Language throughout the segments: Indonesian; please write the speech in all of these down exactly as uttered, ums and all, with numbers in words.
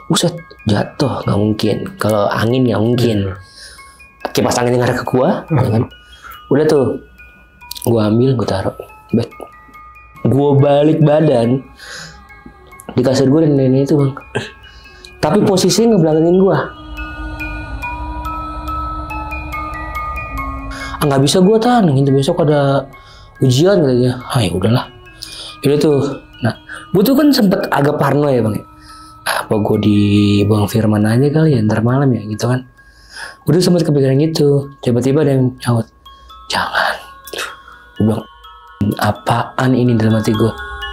Buset, jatuh nggak mungkin. Kalau angin nggak mungkin. Hmm. Kipas angin yang ada ke gua, hmm. ya kan? Udah tuh, gua ambil, gua taruh. Bet. Gua balik badan di kasur gua dan nenek itu bang. Tapi posisinya ngebelakangin gua. Ah nggak bisa gua tan, itu besok ada ujian katanya. Ah ya udahlah. Itu tuh. Nah, gua tuh kan sempet agak parno ya bang. Apa gue di Bang Firman aja kali ya ntar malam ya gitu kan. Udah sempat kepikiran gitu. Tiba-tiba ada yang nyaut, jangan. Gue bilang, apaan ini dalam hati gue.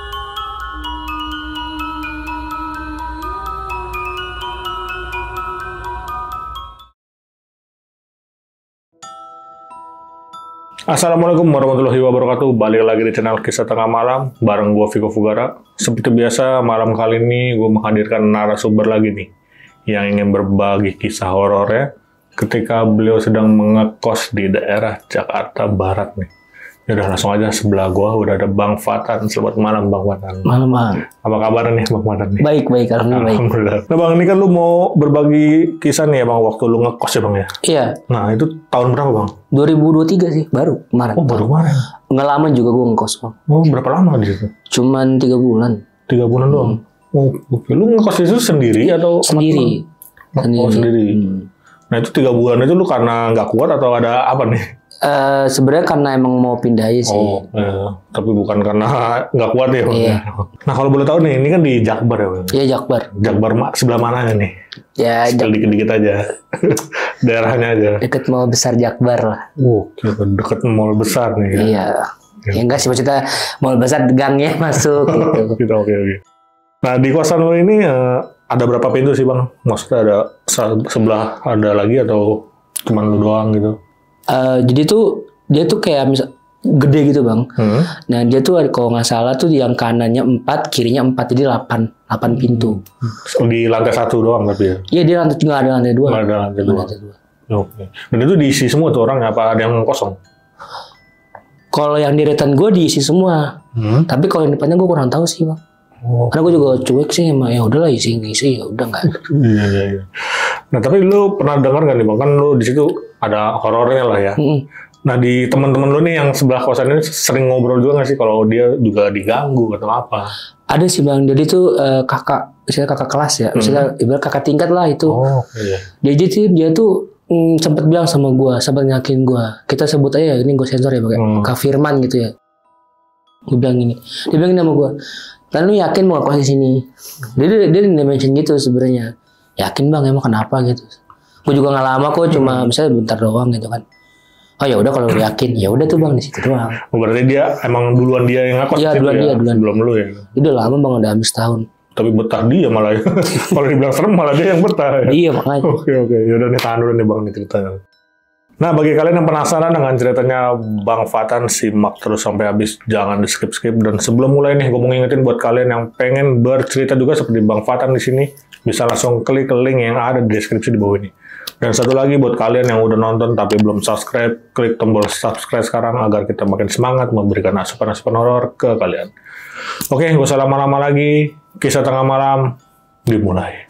Assalamualaikum warahmatullahi wabarakatuh. Balik lagi di channel Kisah Tengah Malam bareng gue Viko Fugara. Seperti biasa malam kali ini gue menghadirkan narasumber lagi nih yang ingin berbagi kisah horornya ketika beliau sedang mengekos di daerah Jakarta Barat nih. Yaudah langsung aja, sebelah gue udah ada Bang Fatan. Selamat malam Bang Fatan. Malam Bang. Apa kabar nih Bang Fatan nih? Baik baik alhamdulillah. Alhamdulillah. Nah Bang, ini kan lu mau berbagi kisah nih ya Bang, waktu lu ngekos ya Bang ya? Iya. Nah itu tahun berapa Bang? dua ribu dua puluh tiga sih, baru kemarin. Oh baru kemarin? Nggak lama juga gue ngekos Bang. Oh berapa lama di situ? Cuman tiga bulan. Tiga bulan doang? Hmm. Oh oke. Lu ngekos di situ sendiri atau? Sendiri. Sendiri. Oh sendiri. Hmm. Nah itu tiga bulan itu lu karena nggak kuat atau ada apa nih? Uh, sebenarnya karena emang mau pindah aja sih. Oh, eh, tapi bukan karena nggak kuat ya. Iya. Nah kalau boleh tahu nih, ini kan di Jakbar ya Bang? Iya Jakbar. Jakbar sebelah mananya nih? Ya dikit-dikit aja. Daerahnya aja. Deket mall besar Jakbar lah. Oh, deket mall besar nih ya? Iya. Ya, ya enggak sih, maksudnya mall besar gangnya masuk gitu. Gitu, oke oke. Nah di kosan lo ini uh, ada berapa pintu sih Bang? Maksudnya ada sebelah ada lagi atau cuma lu doang gitu? Uh, jadi tuh dia tuh kayak misal gede gitu Bang. Hmm. Nah dia tuh kalau nggak salah tuh yang kanannya empat, kirinya empat, jadi delapan, delapan pintu. Hmm. Di lantai satu doang tapi ya? Iya dia lantai nggak ada lantai dua. Nggak ada lantai dua. Lantai dua. Oke. Dan itu diisi semua tuh orang apa ada yang kosong? Kalau yang di retan gue diisi semua. Hmm. Tapi kalau yang depannya gue kurang tahu sih Bang. Oh. Karena gue juga cuek sih, emang ya udahlah isi isi ya udah nggak. Iya iya iya. Nah tapi lu pernah dengar nggak nih Bang, kan lu di situ ada horornya lah ya. Mm-hmm. Nah di teman-teman lu nih yang sebelah kosan ini sering ngobrol juga nggak sih kalau dia juga diganggu atau apa? Ada sih Bang, jadi tuh uh, kakak, misalnya kakak kelas ya, misalnya mm-hmm. ibarat kakak tingkat lah itu. Oh iya. Dia jadi dia tuh mm, sempat bilang sama gue, sempat nyakin gue. Kita sebut aja ini gue sensor ya, pakai hmm. Kak Firman gitu ya. Gue bilang gini, dia bilang gini sama gue. Kan lu yakin mau kos di sini? Dia dia, dia mention gitu sebenarnya. Yakin Bang, emang kenapa gitu? Gue juga nggak lama kok, cuma hmm. misalnya bentar doang gitu kan. Oh ya udah kalau lu yakin, ya udah tuh Bang di situ doang. Oh, berarti dia emang duluan dia yang ngakos? Iya duluan dia, ya? duluan. Sebelum lu ya? Udah lama Bang, udah habis tahun. Tapi betah dia malah ya. Kalau dibilang serem malah dia yang betah ya? Iya makanya. Oke oke, yaudah nih tahan dulu nih Bang nih ceritanya. Nah, bagi kalian yang penasaran dengan ceritanya Bang Fatan, simak terus sampai habis, jangan di skip-skip. Dan sebelum mulai nih, gue mau ngingetin buat kalian yang pengen bercerita juga seperti Bang Fatan di sini, bisa langsung klik link yang ada di deskripsi di bawah ini. Dan satu lagi buat kalian yang udah nonton tapi belum subscribe, klik tombol subscribe sekarang agar kita makin semangat memberikan asupan-asupan horor ke kalian. Oke, gak usah lama-lama lagi, Kisah Tengah Malam dimulai.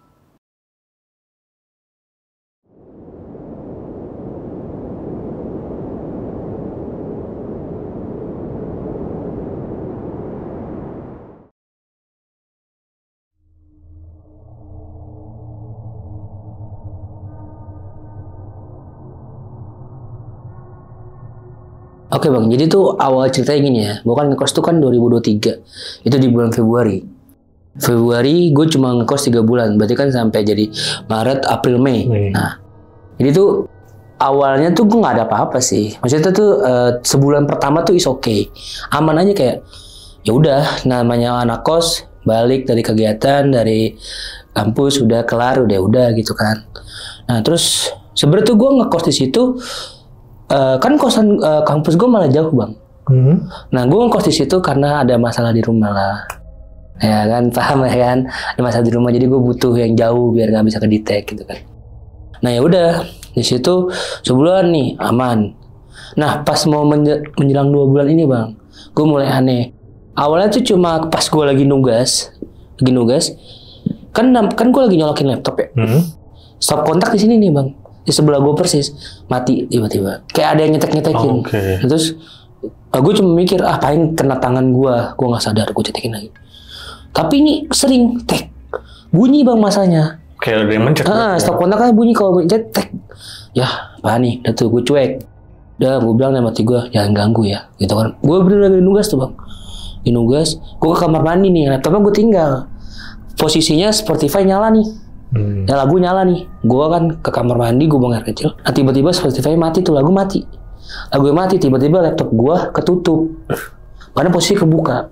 Oke Bang, jadi tuh awal ceritanya gini ya. Gue kan ngekos tuh kan dua ribu dua puluh tiga. Itu di bulan Februari. Februari gue cuma ngekos tiga bulan. Berarti kan sampai jadi Maret, April, Mei. Hmm. Nah, jadi tuh awalnya tuh gue gak ada apa-apa sih. Maksudnya tuh uh, sebulan pertama tuh is okay. Aman aja kayak, ya udah namanya anak kos, balik dari kegiatan, dari kampus, udah kelar, udah udah gitu kan. Nah terus sebenarnya tuh gue ngekos di situ. Uh, kan kosan uh, kampus gue malah jauh Bang. Hmm. Nah gue ngekos di situ karena ada masalah di rumah lah. Ya kan, paham ya kan? Ada masalah di rumah, jadi gue butuh yang jauh biar nggak bisa kedetek gitu kan. Nah ya udah di situ sebulan nih aman. Nah pas mau menje menjelang dua bulan ini Bang, gue mulai aneh. Awalnya tuh cuma pas gue lagi nugas, lagi nugas, kan kan gue lagi nyolokin laptop ya. Hmm. Stop kontak di sini nih bang, di sebelah gue persis, mati tiba-tiba. Kayak ada yang nyetek-nyetekin. Oh, okay. Terus gue cuma mikir ah paling kena tangan gue, gue nggak sadar, gue cetekin lagi. Tapi ini sering tek bunyi bang masanya. Kayak ada yang mencet. Ah, stop kontaknya bunyi kalau mencet tek. Ya, apa nih? Udah tuh gue cuek. Udah gue bilang sama mati gue jangan ganggu ya, gitu kan. Gue bener lagi nugas tuh bang, di nugas. Gue ke kamar mandi nih, laptopnya gue tinggal. Posisinya Spotify nyala nih, hmm. ya lagu nyala nih. Gue kan ke kamar mandi, gue buang air kecil. Nah, tiba-tiba Spotify mati tuh, lagu mati. Lagu mati, tiba-tiba laptop gue ketutup. Karena posisi kebuka.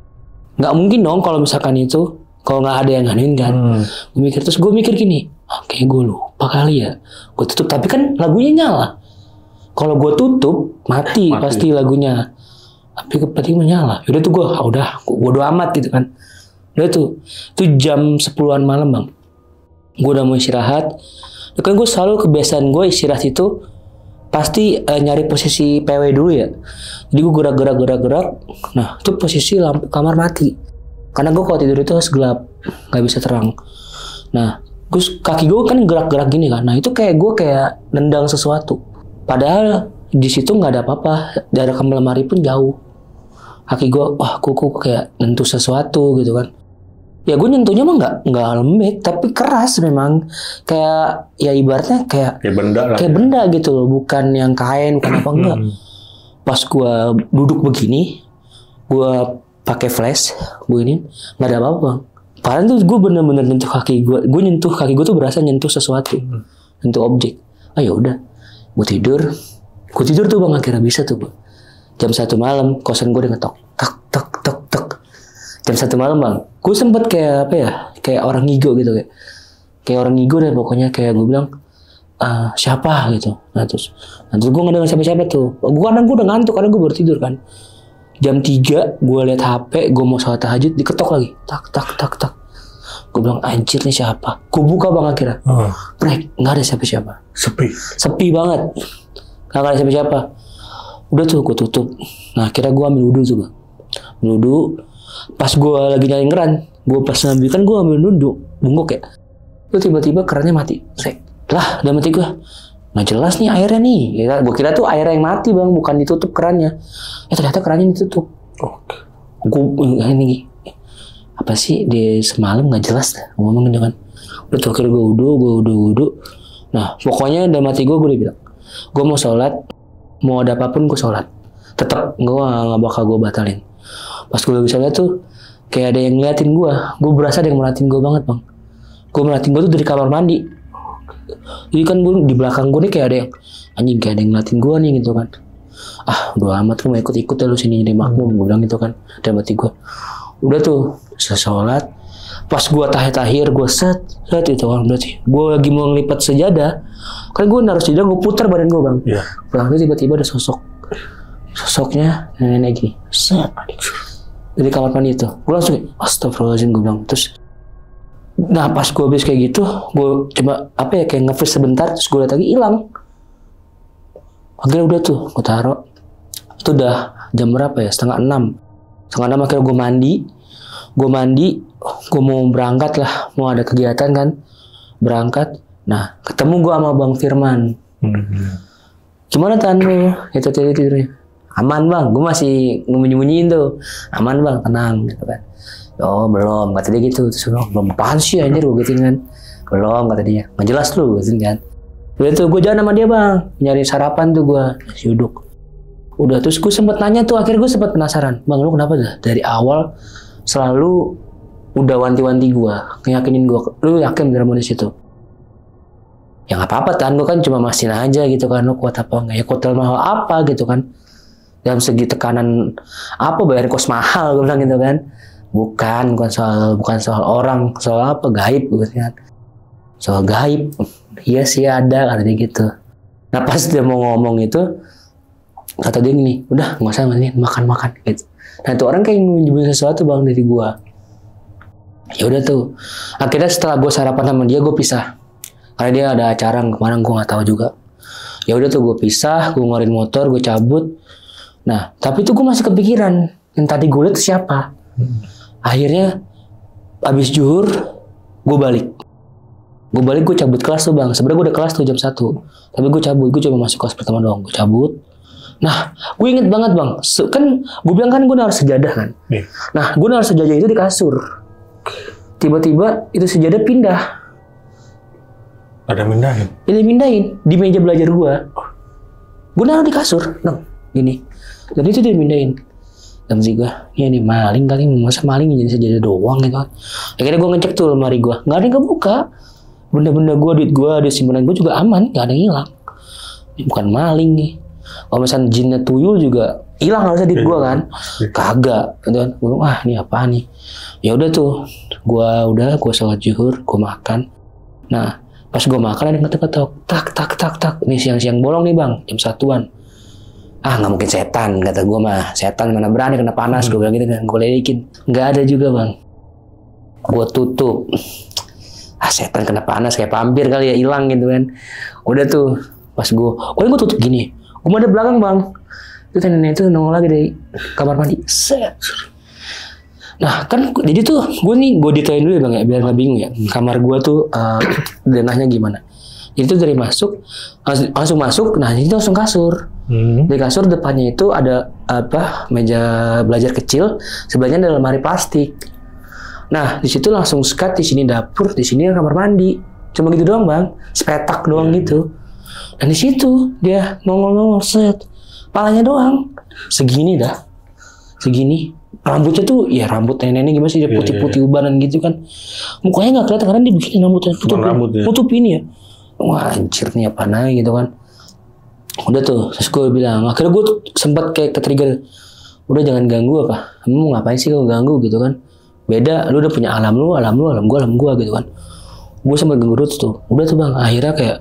Nggak mungkin dong kalau misalkan itu, kalau nggak ada yang nganuin kan. Hmm. Gue mikir, terus gue mikir gini, oke gue lupa kali ya. Gue tutup, tapi kan lagunya nyala. Kalau gue tutup, mati, mati pasti lagunya. Tapi kepenting menyala. Yaudah tuh gue, ah, udah, gue bodo amat gitu kan. Udah tuh, itu jam sepuluhan malam bang. Gue udah mau istirahat. Kan gue selalu kebiasaan gue istirahat itu pasti uh, nyari posisi P W dulu ya. Jadi gue gerak-gerak-gerak-gerak. Nah, itu posisi lampu kamar mati. Karena gue kalau tidur itu harus gelap, nggak bisa terang. Nah, gue kaki gue kan gerak-gerak gini kan. Nah, itu kayak gue kayak nendang sesuatu. Padahal di situ nggak ada apa-apa. Dari kamar lemari pun jauh. Kaki gue, wah kuku kayak nentuh sesuatu gitu kan. Ya gue nyentuhnya mah nggak nggak lembek, tapi keras memang. Kayak ya ibaratnya kayak kayak benda lah. Kayak benda gitu loh, bukan yang kain, bukan apa enggak. Pas gue duduk begini, gue pakai flash, gue ini nggak ada apa-apa. Padahal tuh gue bener-bener nyentuh kaki gue. Gue nyentuh kaki gue tuh berasa nyentuh sesuatu, nyentuh objek. Ah ya udah. Gue tidur, gue tidur tuh bang, akhirnya bisa tuh bang. Jam satu malam, kosan gue udah ngetok, tak tak tak tak. Jam satu malam bang, gue sempet kayak apa ya, kayak orang ngigo gitu kayak, kayak orang ngigo deh pokoknya. Kayak gue bilang, ah, siapa gitu. Nah terus, nah, terus gue nggak dengar siapa-siapa tuh. Gue kadang gue udah ngantuk karena gue baru tidur kan. Jam tiga, gue liat H P, gue mau sholat tahajud, diketok lagi, tak tak tak tak. Gue bilang anjir nih siapa? Gue buka bang akhirnya, oh. Brek, nggak ada siapa-siapa. Sepi. Sepi banget. Nggak ada siapa-siapa. Udah tuh gue tutup. Nah akhirnya gue ambil wudhu tuh bang. Ambil wudhu. Pas gue lagi nyalain keran, gue pas ngambil kan gue ambil wudhu, bungkuk ya. Terus tiba-tiba kerannya mati. Sek. Lah udah mati gue. Nggak jelas nih airnya nih. Gue kira tuh airnya yang mati bang, bukan ditutup kerannya. Ya ternyata kerannya ditutup. Oke. Gue ini apa sih di semalam nggak jelas dah ngomong gitu kan. Udah tuh akhirnya gue wudhu, gue wudhu wudhu. Nah pokoknya dalam hati gue gue udah bilang, gue mau sholat, mau ada apapun gue sholat. Tetap gue nggak bakal gue batalin. Pas gue lagi sholat tuh kayak ada yang ngeliatin gue. Gue berasa ada yang merhatiin gue banget bang. Gue merhatiin gue tuh dari kamar mandi. Jadi kan gue di belakang gue nih kayak ada yang anjing, kayak ada yang ngeliatin gue nih gitu kan. Ah udah amat lu mau ikut-ikut ya lu sini jadi makmum, gue bilang gitu kan. Dalam hati gue. Udah tuh selesai sholat. Pas gue tahir-tahir gue set set itu kan berarti gue lagi mau ngelipat sejadah. Kan gue naruh sejadah, gue putar badan gue bang. Yeah. Pulang itu tiba-tiba ada sosok. Sosoknya nenek gini. Set. Dari kamar mandi itu. Gue langsung astagfirullahaladzim gue bilang. Terus nah pas gue habis kayak gitu, gue coba apa ya kayak nge-freeze sebentar, terus gue liat lagi hilang. Akhirnya udah tuh gue taruh. Itu udah jam berapa ya? Setengah enam. Setengah enam akhirnya gue mandi. Gue mandi, gue mau berangkat lah, mau ada kegiatan kan, berangkat. Nah, ketemu gue sama Bang Firman. Mm-hmm. Gimana Tan lu? Itu tadi tidurnya. Aman bang, gue masih ngemunyi-munyiin tuh. Aman bang, tenang gitu kan. Oh belum, kata dia gitu. Terus gue belum apaan sih anjir gue gituin kan. Belum kata dia, nggak jelas lu gitu kan. Udah tuh gue jalan sama dia bang, nyari sarapan tuh gue, nasi uduk. Udah terus gue sempet nanya tuh, akhirnya gue sempet penasaran. Bang lu kenapa dah? Dari awal selalu udah wanti-wanti gue, ngeyakinin gue, lu yakin bener mau di situ? Ya nggak apa-apa Tan, gue kan cuma mastiin aja gitu kan, lu kuat apa nggak? Ya hotel mahal apa gitu kan? Dalam segi tekanan apa bayar kos mahal, gue bilang gitu kan? Bukan, bukan soal bukan soal orang, soal apa gaib gue kan? Soal gaib, iya sih ada kata dia gitu. Nah pas dia mau ngomong itu, kata dia gini, udah nggak usah nih makan-makan gitu. Nah itu orang kayak nyebut sesuatu bang dari gue. Ya udah tuh, akhirnya setelah gue sarapan sama dia gue pisah. Karena dia ada acara kemana gue nggak tahu juga. Ya udah tuh gue pisah, gue ngeluarin motor, gue cabut. Nah tapi itu gue masih kepikiran yang tadi gue lihat siapa. Hmm. Akhirnya abis zuhur gue balik. Gue balik, gue cabut kelas tuh bang. Sebenarnya gue udah kelas tuh jam satu. Tapi gue cabut, gue cuma masuk kelas pertama doang. Gue cabut. Nah, gue inget banget bang. Kan gue bilang kan gue naruh sejadah kan. Nih. Nah, gue naruh sejadah itu di kasur. Tiba-tiba itu sejadah pindah. Ada mindahin? Ini mindahin di meja belajar gue. Gue naruh di kasur. Nah, gini. Dan itu dia mindahin. Dan si gue, ya ini maling kali. Masa maling jadi sejadah doang gitu kan. Akhirnya gue ngecek tuh lemari gue. Gak ada yang kebuka. Benda-benda gue, duit gue, duit simpanan gue juga aman, gak ada yang hilang. Ini bukan maling nih. Kalau misalnya jinnya tuyul juga hilang harusnya duit gue kan, kagak. Gitu kan, gue wah ini apa nih? Ya udah tuh, gue udah gue sholat zuhur, gue makan. Nah pas gue makan ada yang ketok-ketok, tak tak tak tak. Ini siang-siang bolong nih bang, jam satuan. Ah nggak mungkin setan kata gue mah, setan mana berani kena panas. Hmm. Gue bilang gitu kan, gue ledekin. Nggak ada juga bang. Gue tutup. Ah setan kena panas kayak vampir kali ya, hilang gitu kan. Udah tuh pas gue, gue gue tutup gini, gue ada belakang bang. Itu nenek itu nongol lagi dari kamar mandi. Set. Nah kan jadi tuh gue nih gue detailin dulu ya bang ya biar nggak bingung ya. Kamar gue tuh uh, denahnya gimana? Jadi tuh dari masuk langsung, langsung masuk, nah itu langsung kasur. Hmm. Di kasur depannya itu ada apa meja belajar kecil, sebelahnya ada lemari plastik. Nah, di situ langsung skat, di sini dapur, di sini kamar mandi. Cuma gitu doang, Bang. Sepetak doang gitu. Dan di situ dia nongol-nongol set. Palanya doang. Segini dah. Segini. Rambutnya tuh ya rambut nenek-nenek gimana sih, dia putih-putih ubanan gitu kan. Mukanya enggak kelihatan karena dia bikin rambutnya tutup. Rambut, ya. Tutup ini ya. Wah, anjir nih apa naik gitu kan. Udah tuh, terus gue bilang, akhirnya gue sempat kayak ke-trigger. Udah jangan ganggu apa. Kamu mau ngapain sih kalau ganggu gitu kan. Beda, lu udah punya alam lu, alam lu, alam gua, alam gua gitu kan. Gue sempat ganggu tuh. Udah tuh bang, akhirnya kayak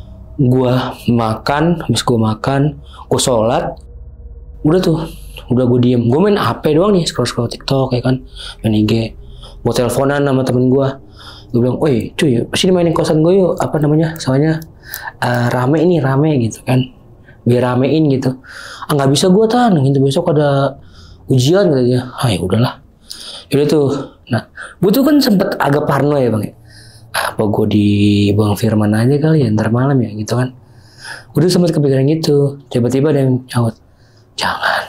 gue makan, habis gue makan, gue sholat. Udah tuh, udah gue diem. Gue main H P doang nih, scroll-scroll TikTok ya kan, main I G. Gue teleponan sama temen gue. Gue bilang, oi cuy, pasti mainin kosan gue yuk. Apa namanya, soalnya uh, rame ini, rame gitu kan. Biar ramein gitu. Ah nggak bisa gue tan, gitu besok ada ujian katanya. Ah ya udahlah. Yaudah tuh, nah, gue tuh kan sempet agak parno ya bang ya. Apa gue di Bang Firman aja kali ya, ntar malam ya gitu kan. Gue tuh sempet kepikiran gitu, tiba-tiba ada yang nyaut, jangan.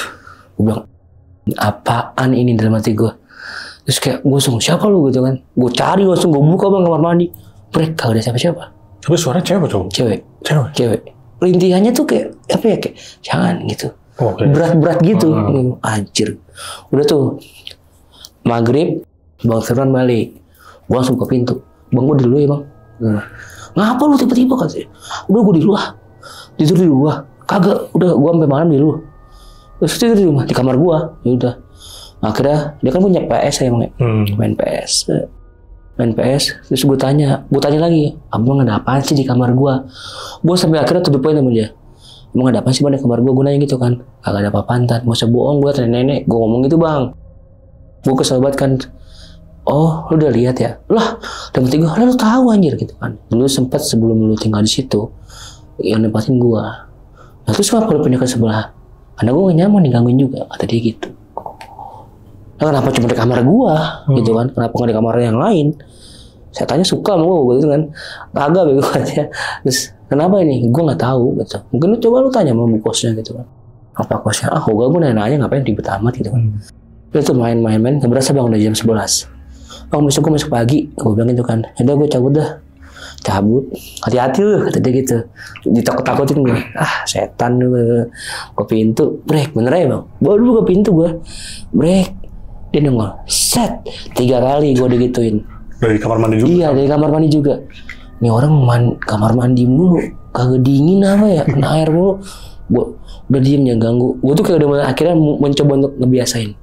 Gue bilang, apaan ini dalam hati gue. Terus kayak, gue langsung, siapa lu gitu kan. Gue cari langsung, gue buka bang kamar mandi. Brek, gak ada siapa-siapa. Tapi suara cewek cowok? Cewek. Cewek? Cewek. Rintihannya tuh kayak, apa ya, kayak, jangan gitu. Okay. Berat-berat gitu. Hmm. Anjir. Udah tuh. Maghrib, Bang Firman balik. Gue langsung ke pintu. Bang, gue di dulu ya bang. Nah, ngapa lu tiba-tiba katanya? Udah gue di luar. Tidur di luar. Kagak, udah gue sampai malam di luar. Terus tidur di rumah, di kamar gue. Ya udah. Akhirnya dia kan punya P S ya bang. Hmm. Main P S. Main P S. Terus gue tanya, gue tanya lagi, abang ada apaan sih di kamar gue? Gue sampai akhirnya to the point sama dia. Emang ada apa sih bang di kamar gue? Gue nanya gitu kan. Kagak ada apa-apaan tan. Gak usah bohong, gue nenek-nenek. Gue ngomong gitu bang. Gue kesel banget kan. Oh, lu udah lihat ya? Lah, dan tiga hari lu tahu anjir gitu kan. Lu sempat sebelum lu tinggal di situ yang nempatin gua. Nah, terus kenapa lu pindah ke sebelah? Karena gua gak nyaman digangguin juga, kata dia gitu. Nah, kenapa cuma di kamar gua hmm. gitu kan? Kenapa gak di kamar yang lain? Saya tanya suka sama gua gitu kan. Kagak bego katanya. Terus kenapa ini? Gua nggak tahu gitu. Mungkin lu coba lu tanya sama bu kosnya gitu kan. Apa kosnya? Ah, gua gua nanya-nanya ngapain ribet amat gitu kan. Hmm. Itu main-main-main, gak berasa bang udah jam sebelas. Bang besok gue masuk pagi, gue bilang gitu kan. Yaudah gue cabut dah. Cabut, hati-hati lu, kata dia gitu. Ditakut-takutin gue. Ah setan lu. Ke pintu, break, bener ya bang. Bawa dulu ke pintu gue. Break. Dia nongol, set. Tiga kali gue digituin. Dari kamar mandi juga? Iya, dari kamar mandi juga. Ini orang man, kamar mandi mulu. Kagak dingin apa ya, kena air mulu. Gue udah diem jangan ganggu. Gue tuh kayak udah akhirnya mencoba untuk ngebiasain.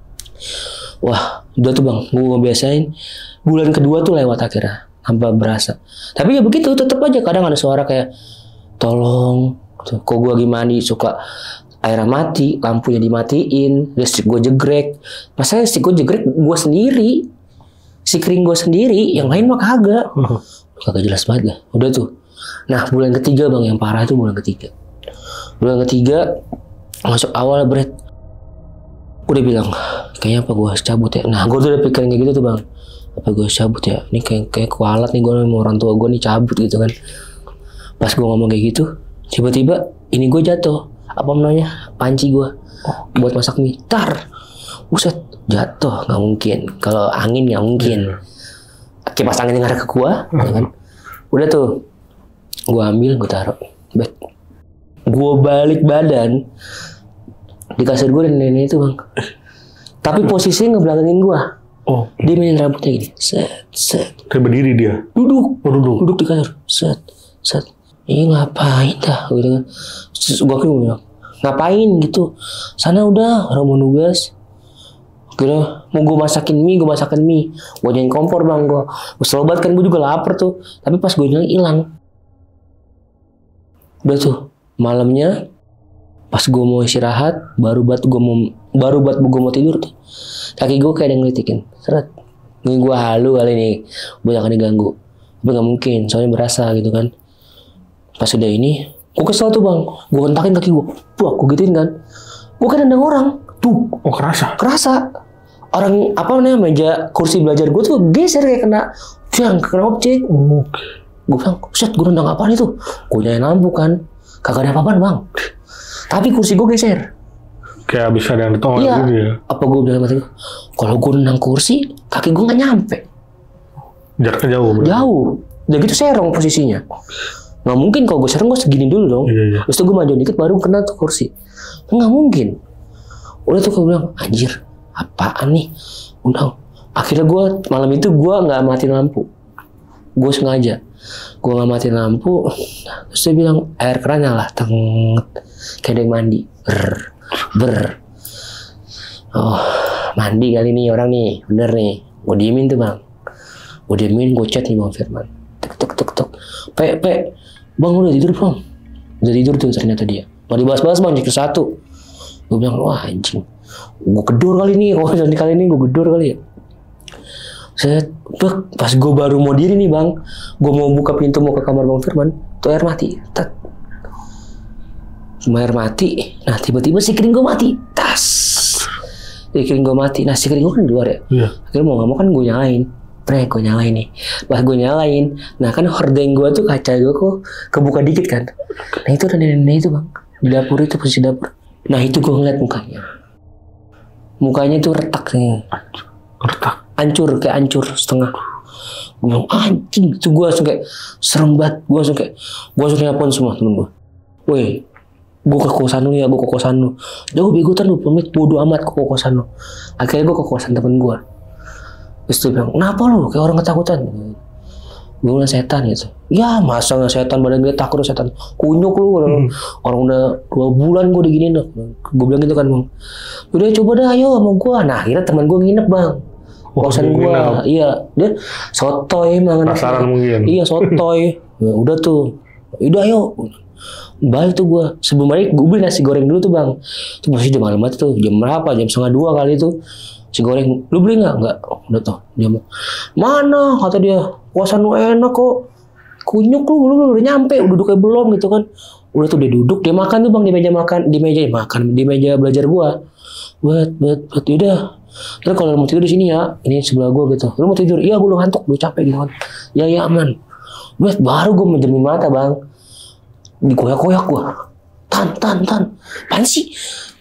Wah, udah tuh bang, gue ngebiasain. Bulan kedua tuh lewat akhirnya, tanpa berasa. Tapi ya begitu, tetap aja kadang ada suara kayak, tolong, tuh, kok gue lagi mandi suka airnya mati, lampunya dimatiin, listrik gue jegrek. Masalahnya listrik gue jegrek gue sendiri, sikring gue sendiri, yang lain mah kagak. Kagak jelas banget lah. Udah tuh. Nah bulan ketiga bang, yang parah itu bulan ketiga. Bulan ketiga masuk awal berat. Udah bilang, kayaknya apa gue harus cabut ya. Nah gue tuh udah pikirin kayak gitu tuh bang. apa gue cabut ya, ini kayak kayak kualat nih gue sama orang tua gue nih cabut gitu kan. Pas gue ngomong kayak gitu, tiba-tiba ini gue jatuh, apa namanya, panci gue buat masak mie, tar, buset, jatuh, nggak mungkin, kalau angin nggak mungkin, kipas angin yang ada ke gue, ya kan, udah tuh, gue ambil, gue taruh, bet, gue balik badan, di kasur gue dan nenek itu bang, tapi posisinya ngebelakangin gue. Oh, dia mainin rambutnya gini, set, set. Kayak berdiri dia. Duduk, oh, duduk, duduk di kasur, set, set. Ini ngapain dah, gitu kan? Gue kira bilang, ngapain gitu? Sana udah, orang mau nugas. Kira mau gue masakin mie, gue masakin mie. Gue nyalain kompor bang, gue. Kesel banget kan, gue juga lapar tuh. Tapi pas gue nyalain hilang. Udah tuh, malamnya, pas gue mau istirahat, baru buat gue mau, baru buat gue mau tidur tuh. Kaki gue kayak ada yang ngelitikin, seret. Ini gue halu kali nih, banyak yang diganggu. Tapi nggak mungkin, soalnya berasa gitu kan. Pas udah ini, gue kesel tuh bang, gue hentakin kaki gue, buah, gue gituin kan. Gue kan nendang orang, tuh. Oh kerasa? Kerasa. Orang apa namanya meja kursi belajar gue tuh geser kayak kena, jang, kena objek. Oh. Gue bilang, set, gue nendang apaan itu? Gue nyalain lampu kan, kagak ada apa-apaan bang. Tapi kursi gue geser. Kayak bisa ada yang ditolak iya. gitu ya. Apa gue bilang sama gue, kalau gue nendang kursi, kaki gue nggak nyampe. Jaraknya jauh. Berarti. Jauh. Udah gitu serong posisinya. Nggak mungkin kalau gue serong gue segini dulu dong. Iya, iya. Terus tuh gue maju dikit baru kena tuh kursi. Nggak mungkin. Udah tuh gue bilang, anjir, apaan nih? Udah. Akhirnya gue malam itu gue nggak matiin lampu. Gue sengaja. Gue nggak matiin lampu. Terus dia bilang air keran nyala, tenget, kayak ada yang mandi. Brr. Ber, oh mandi kali nih orang nih, bener nih, gue diemin tuh bang, gue diemin, gue chat nih bang Firman, tek tek tek tek, pe pe, bang udah tidur bang, udah tidur tuh ternyata dia, nggak dibahas-bahas bang, cek satu, gue bilang wah anjing, gue gedor kali nih, oh nanti kali ini gue gedor kali ya, set, bek, pas gue baru mau diri nih bang, gue mau buka pintu mau ke kamar bang Firman, tuh air mati, tet. Air mati, nah tiba-tiba si kering gue mati, tas, si kering gue mati, nah si kering gue kan di luar ya, iya. Akhirnya mau nggak mau kan gue nyalain, pre gue nyalain nih, pas gue nyalain, nah kan hordeng gue tuh kaca gue kok kebuka dikit kan, nah itu ada nenek itu bang, di dapur itu posisi dapur, nah itu gue ngeliat mukanya, mukanya tuh retak nih, retak, hancur kayak hancur setengah, gue bilang anjing, itu gue langsung kayak serem banget, gue langsung kayak, gue langsung nelfon semua temen gue, woi. Gue ke kosan lu ya, gue ke kosan lu. Jauh bego dua puluh menit, bodo amat ke kosan lu. Akhirnya gue ke kosan temen gue. Terus dia bilang, kenapa lu? Kayak orang ketakutan. Gue bilang setan gitu. Ya masa gak setan, badan gue takut setan. Kunyuk lu. Hmm. Orang udah dua bulan gue diginiin. Gue bilang gitu kan bang. Udah coba dah ayo sama gue. Nah akhirnya temen gue nginep bang. Oh, kosan gue. Iya. Dia sotoy emang. Penasaran mungkin. Iya sotoy. Ya, udah tuh. Udah ayo. Balik tuh gue, sebelum balik gue beli nasi goreng dulu tuh bang. Itu masih jam malam tuh, jam berapa? Jam setengah dua kali tuh. Nasi goreng, lu beli nggak? Nggak, oh, udah tuh. Dia mau, mana? Kata dia, kosan lu enak kok. Kunyuk lu, lu, lu udah nyampe, udah duduknya belum gitu kan. Udah tuh dia duduk, dia makan tuh bang di meja makan, di meja makan, di meja belajar gue. Buat, buat, buat, udah. Terus kalau lu mau tidur di sini ya, ini sebelah gue gitu. Lu mau tidur? Iya, gue udah ngantuk, udah capek gitu kan. Ya, ya aman. Buat, baru gue menjemin mata bang. Dikoyak-koyak gue, tan tan tan, apaan sih?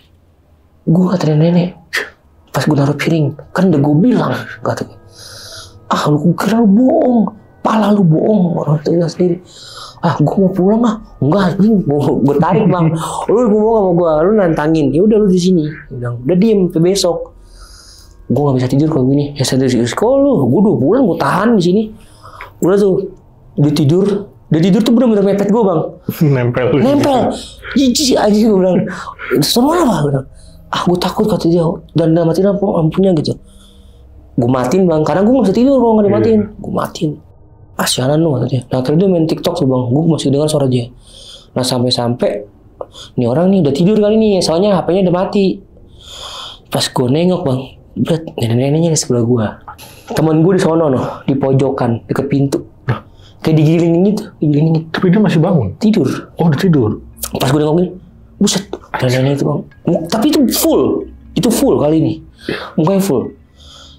Gue kata nenek, pas gue naruh piring, kan udah gue bilang, kata gue, ah lu kira lu bohong, pala lu bohong, orang tua sendiri. Ah gue mau pulang ah, enggak, gue gue tarik bang, lu ngomong sama gue, lu nantangin, ya udah lu di sini, bilang udah diem, sampai besok. Gue nggak bisa tidur kalau gini, ya saya dari sekolah lu, gue udah pulang, gue tahan di sini, udah tuh, dia tidur. Dia tidur tuh bener-bener mepet gue bang. Nempel. Nempel. Jijik aja gue bilang. Semua apa? Gue bilang. Ah gue takut kata dia. Dan gak matiin lampu, lampunya gitu. Gue matiin bang. Karena gue gak bisa tidur kalau gak dimatiin. Yeah. Gue matiin. Ah sialan lu kata dia. Nah akhirnya dia main TikTok tuh bang. Gue masih dengar suara dia. Nah sampai-sampai. Nih orang nih udah tidur kali nih. Soalnya H P-nya udah mati. Pas gue nengok bang. Berat. Nenek-neneknya di sebelah gue. Temen gue di sono noh. Di pojokan. Deket pintu. Kayak digilingin gitu, digilingin gitu. Tapi dia masih bangun? Tidur. Oh, udah tidur? Pas gue nengok gini, buset. Dan nenek itu bang. Tapi itu full. Itu full kali ini. Mukanya full.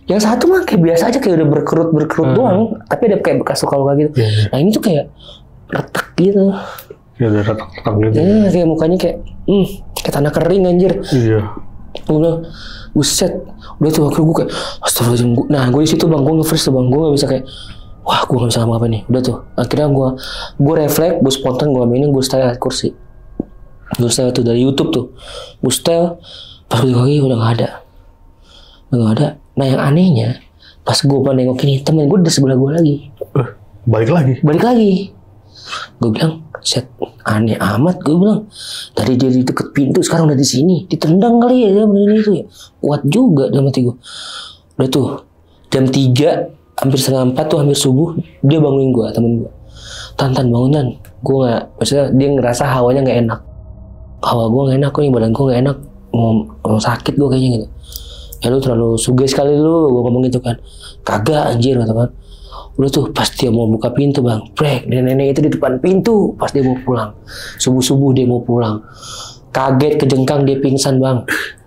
Yang satu mah kayak biasa aja, kayak udah berkerut berkerut hmm. doang, tapi ada kayak bekas luka-luka gitu. Yeah, yeah. Nah ini tuh kayak retak gitu. Ya udah retak-retak gitu. Ya, kayak mukanya kayak, hmm, kayak tanah kering anjir. Iya. Gue bilang, buset, udah tuh akhirnya gue kayak, astagfirullahaladzim. Nah gue di situ bang, gue nge-freeze tuh bang, gue nggak bisa kayak, wah gue nggak bisa ngapa-apa nih. Udah tuh, akhirnya gue, gue refleks, gue spontan, gue aminin, gue style kursi. Gue style tuh dari YouTube tuh, gue style, pas gue lagi udah nggak ada, udah nggak ada. Nah yang anehnya, pas gue pada nengok ini, temen gue di sebelah gue lagi. Uh, balik lagi? Balik lagi. Gue bilang, set, aneh amat. Gue bilang, tadi dia di deket pintu, sekarang udah di sini. Ditendang kali ya, dia bener itu ya. Kuat juga dalam hati gue. Udah tuh, jam tiga, hampir setengah empat tuh, hampir subuh, dia bangunin gue, temen gue. Tan, tan, bangunan. Gue gak, maksudnya dia ngerasa hawanya gak enak. Hawa gue gak enak, nih badan gue gak enak. Mau, mau sakit gue kayaknya gitu. Ya lu terlalu sugih sekali lu, gue ngomong gitu kan. Kagak anjir, kata kan. Udah tuh pas dia mau buka pintu bang, brek, nenek-nenek itu di depan pintu pas dia mau pulang. Subuh-subuh dia mau pulang. Kaget, kejengkang, dia pingsan bang.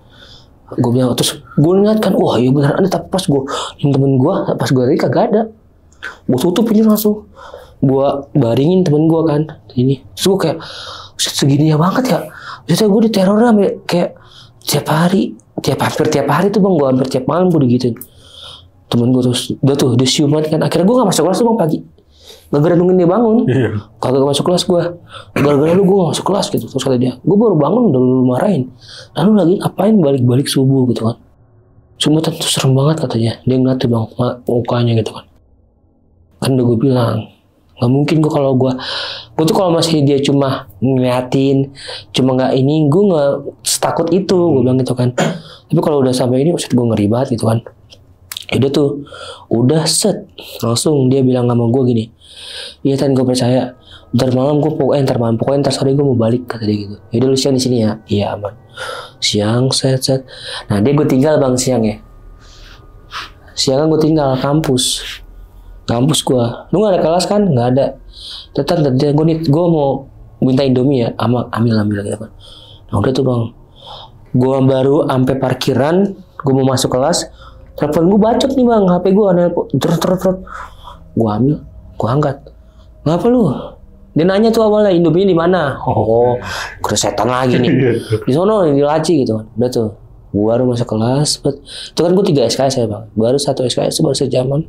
Gue bilang, terus gue lihat kan, wah iya beneran ada. Tapi pas gue, yang temen gue, pas gue tadi kagak ada. Gue tutup ini langsung. Gue baringin temen gue kan, ini. Terus gue kayak, segini ya banget ya. Terus gue diteror sampai kayak tiap hari. Tiap hampir tiap hari tuh bang, gue hampir tiap malam gue digituin. Temen gue terus, udah tuh, dia siuman kan. Akhirnya gue gak masuk kelas tuh bang pagi. Gara-gara nungguin dia bangun. Iya. Kagak masuk kelas gue. Gara-gara lu gue gak masuk kelas gitu. Terus kata dia, gue baru bangun udah lu marahin. Lalu lagi apain balik-balik subuh gitu kan. Sumpah tuh serem banget katanya. Dia ngeliat tuh bang, mukanya gitu kan. Kan udah gue bilang, gak mungkin gue kalau gue, gue tuh kalau masih dia cuma ngeliatin, cuma gak ini, gue gak setakut itu. Gue bilang gitu kan. Tapi kalau udah sampai ini, maksud gue ngeri banget gitu kan. Udah tuh, udah set, langsung dia bilang sama gue gini, iya Tan gue percaya, ntar malam gue pokoknya, ntar malam pokoknya ntar sore gue mau balik kata dia gitu. Yaudah lu siang di sini ya, iya aman. Siang set set, nah dia gue tinggal bang siang ya, siang gue tinggal kampus, kampus gue, lu nggak ada kelas kan? Nggak ada. Tetap tadi gue nih, gue mau minta Indomie ya, ama ambil ambil gitu kan. Nah udah tuh bang, gue baru sampai parkiran, gue mau masuk kelas. Telepon gue bacot nih bang, H P gue nelpon, terus terus terus, gue ambil, gue angkat, ngapa lu? Dia nanya tuh awalnya Indomie di mana? Oh, udah setan lagi nih, di sono di laci gitu kan. Udah tuh, gue baru masuk kelas, itu kan gue tiga S K S ya bang, baru satu S K S baru sejaman,